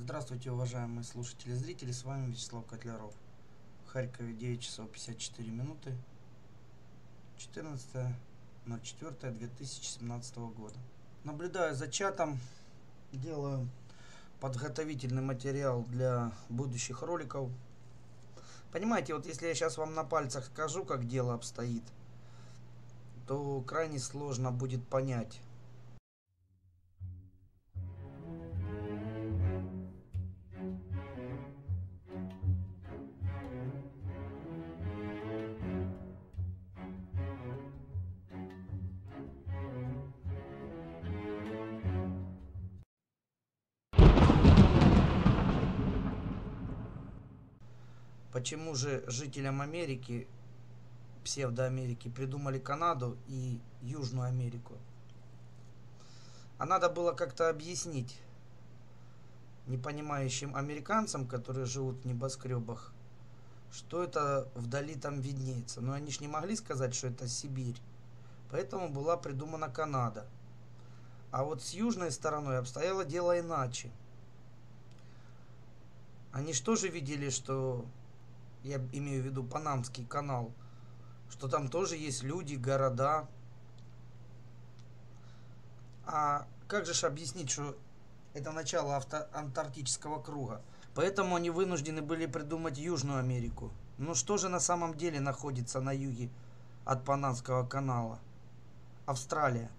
Здравствуйте, уважаемые слушатели и зрители, с вами Вячеслав Котляров. В Харькове 9 часов 54 минуты, 14.04.2017 года. Наблюдаю за чатом, делаю подготовительный материал для будущих роликов. Понимаете, вот если я сейчас вам на пальцах скажу, как дело обстоит, то крайне сложно будет понять. Почему же жителям Америки, псевдоамерики, придумали Канаду и Южную Америку? А надо было как-то объяснить непонимающим американцам, которые живут в небоскребах, что это вдали там виднеется. Но они ж не могли сказать, что это Сибирь. Поэтому была придумана Канада. А вот с южной стороной обстояло дело иначе. Они ж тоже видели, что, я имею в виду Панамский канал, что там тоже есть люди, города. А как же объяснить, что это начало антарктического круга? Поэтому они вынуждены были придумать Южную Америку. Но что же на самом деле находится на юге от Панамского канала? Австралия.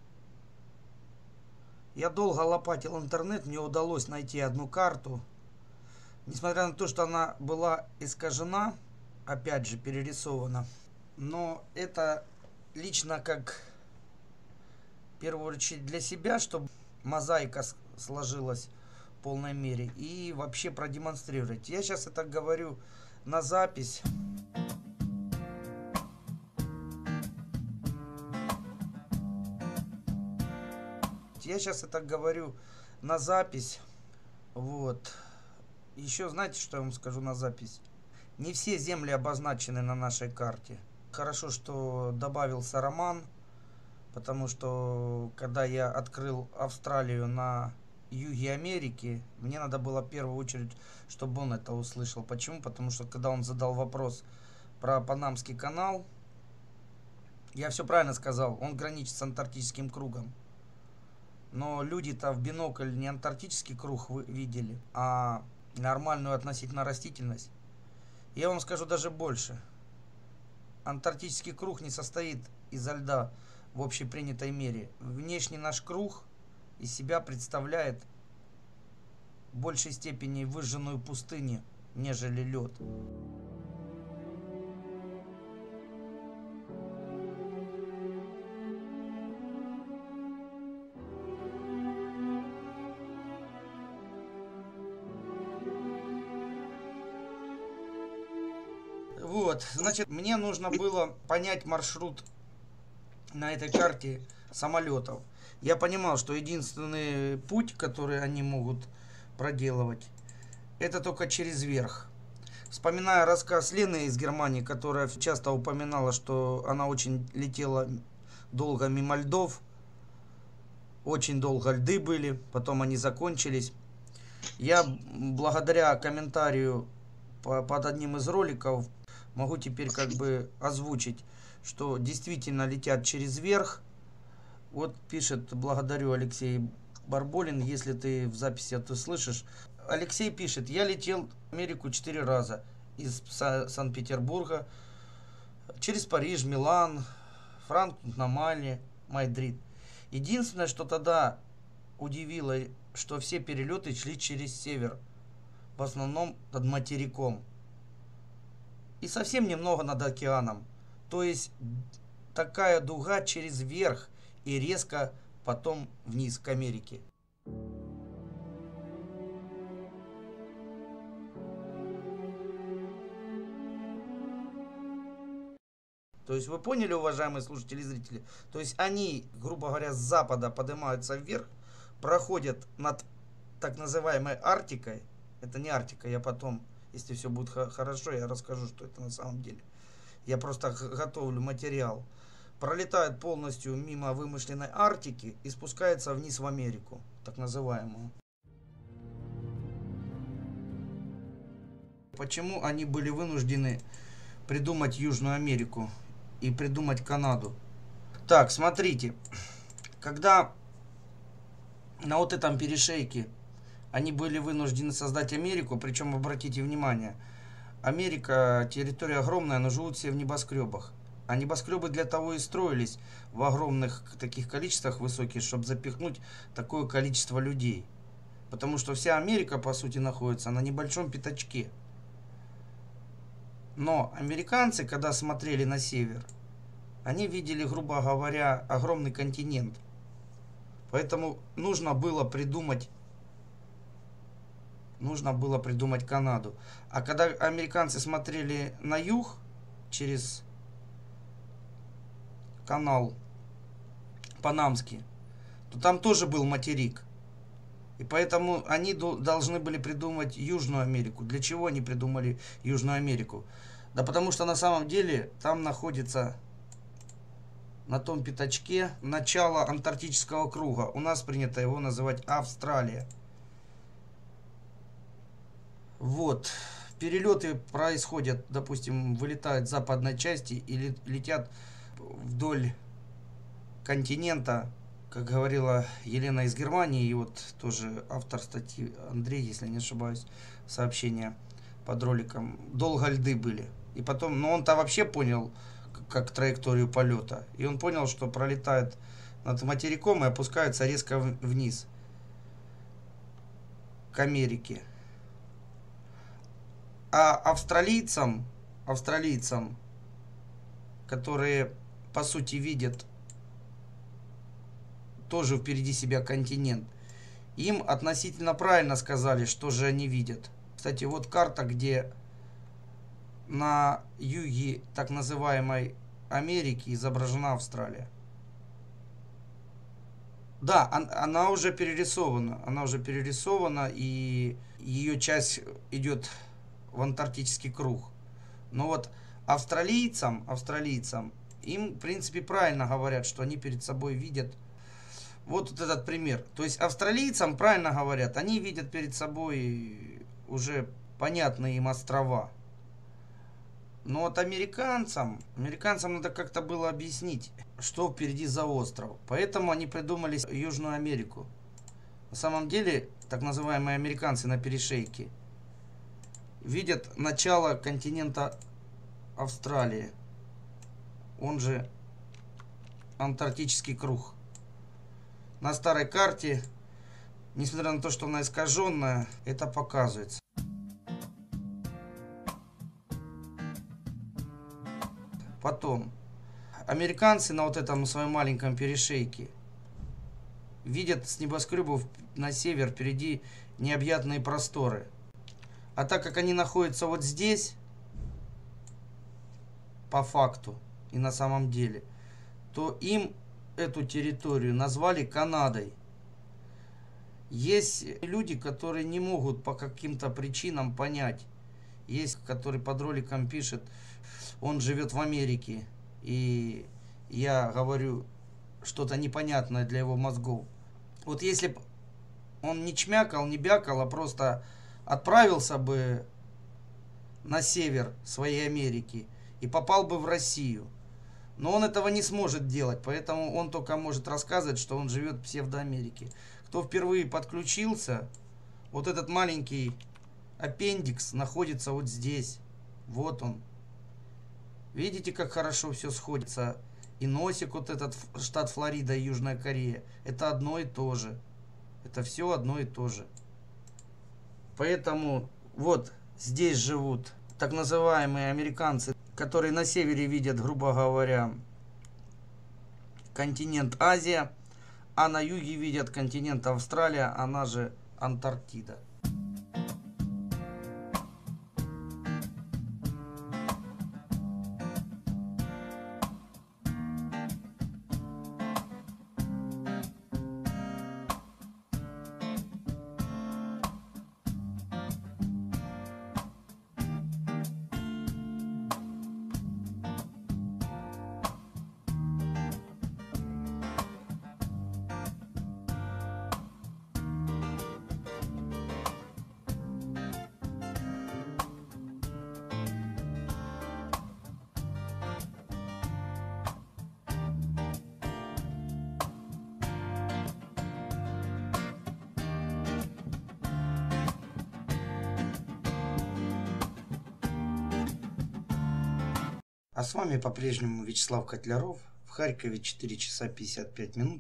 Я долго лопатил интернет, мне удалось найти одну карту. Несмотря на то, что она была искажена, опять же перерисована. Но это лично как, в первую очередь, для себя, чтобы мозаика сложилась в полной мере. И вообще продемонстрировать. Я сейчас это говорю на запись. Я сейчас это говорю на запись. Вот. Еще знаете, что я вам скажу на запись? Не все земли обозначены на нашей карте. Хорошо, что добавился Роман, потому что когда я открыл Австралию на юге Америки, мне надо было в первую очередь, чтобы он это услышал. Почему? Потому что когда он задал вопрос про Панамский канал, я все правильно сказал, он граничит с антарктическим кругом. Но люди-то в бинокль не антарктический круг видели, а нормальную относительно растительность. Я вам скажу даже больше. Антарктический круг не состоит изо льда в общепринятой мере. Внешний наш круг из себя представляет в большей степени выжженную пустыню, нежели лед. Вот, значит, мне нужно было понять маршрут на этой карте самолетов. Я понимал, что единственный путь, который они могут проделывать, это только через верх. Вспоминая рассказ Лены из Германии, которая часто упоминала, что она очень летела долго мимо льдов, очень долго льды были, потом они закончились. Я благодаря комментарию под одним из роликов могу теперь как бы озвучить, что действительно летят через верх. Вот пишет: благодарю, Алексей Барболин, если ты в записи это слышишь. Алексей пишет: я летел в Америку 4 раза. Из Санкт-Петербурга, через Париж, Милан, Франкфурт на Майне, Мадрид. Единственное, что тогда удивило, что все перелеты шли через север, в основном над материком. И совсем немного над океаном. То есть такая дуга через верх и резко потом вниз к Америке. То есть вы поняли, уважаемые слушатели и зрители? То есть они, грубо говоря, с запада поднимаются вверх, проходят над так называемой Арктикой. Это не Арктика, я потом, если все будет хорошо, я расскажу, что это на самом деле. Я просто готовлю материал. Пролетают полностью мимо вымышленной Арктики и спускаются вниз в Америку, так называемую. Почему они были вынуждены придумать Южную Америку и придумать Канаду? Так, смотрите, когда на вот этом перешейке они были вынуждены создать Америку, причем, обратите внимание, Америка, территория огромная, но живут все в небоскребах. А небоскребы для того и строились в огромных таких количествах высоких, чтобы запихнуть такое количество людей. Потому что вся Америка, по сути, находится на небольшом пятачке. Но американцы, когда смотрели на север, они видели, грубо говоря, огромный континент. Поэтому нужно было придумать Канаду. А когда американцы смотрели на юг через канал Панамский, то там тоже был материк. И поэтому они должны были придумать Южную Америку. Для чего они придумали Южную Америку? Да потому что на самом деле там находится, на том пятачке, начало антарктического круга. У нас принято его называть Австралия. Вот. Перелеты происходят, допустим, вылетают с западной части и летят вдоль континента, как говорила Елена из Германии, и вот тоже автор статьи Андрей, если не ошибаюсь, сообщения под роликом. Долго льды были. И потом, но он-то вообще понял, как траекторию полета. И он понял, что пролетает над материком и опускается резко вниз, к Америке. А австралийцам, которые, по сути, видят тоже впереди себя континент, им относительно правильно сказали, что же они видят. Кстати, вот карта, где на юге так называемой Америки изображена Австралия. Да, она уже перерисована. И ее часть идет в антарктический круг. Но вот австралийцам, им, в принципе, правильно говорят, что они перед собой видят вот этот пример. То есть австралийцам правильно говорят, они видят перед собой уже понятные им острова. Но вот американцам надо как-то было объяснить, что впереди за остров. Поэтому они придумали Южную Америку. На самом деле, так называемые американцы на перешейке видят начало континента Австралии, он же антарктический круг. На старой карте, несмотря на то, что она искаженная, это показывается. Потом, американцы на вот этом своем маленьком перешейке видят с небоскребов на север впереди необъятные просторы. А так как они находятся вот здесь, по факту и на самом деле, то им эту территорию назвали Канадой. Есть люди, которые не могут по каким-то причинам понять. Есть, который под роликом пишет, он живет в Америке, и я говорю что-то непонятное для его мозгов. Вот если бы он не чмякал, не бякал, а просто отправился бы на север своей Америки и попал бы в Россию. Но он этого не сможет делать, поэтому он только может рассказывать, что он живет в псевдоамерике. Кто впервые подключился, вот этот маленький аппендикс находится вот здесь. Вот он. Видите, как хорошо все сходится? И носик, вот этот штат Флорида и Южная Корея, это одно и то же. Это все одно и то же. Поэтому вот здесь живут так называемые американцы, которые на севере видят, грубо говоря, континент Азия, а на юге видят континент Австралия, она же Антарктида. А с вами по-прежнему Вячеслав Котляров. В Харькове 4 часа 55 минут,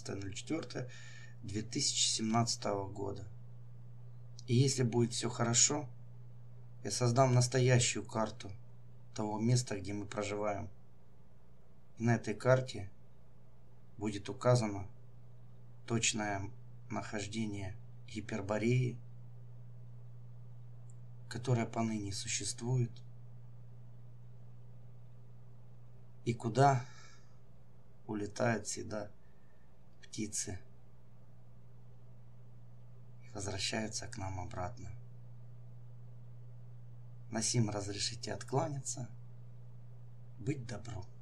15.04.2017 года. И если будет все хорошо, я создам настоящую карту того места, где мы проживаем. И на этой карте будет указано точное нахождение Гипербореи, которая поныне существует, и куда улетают всегда птицы и возвращаются к нам обратно. На сим разрешите откланяться. Быть добру.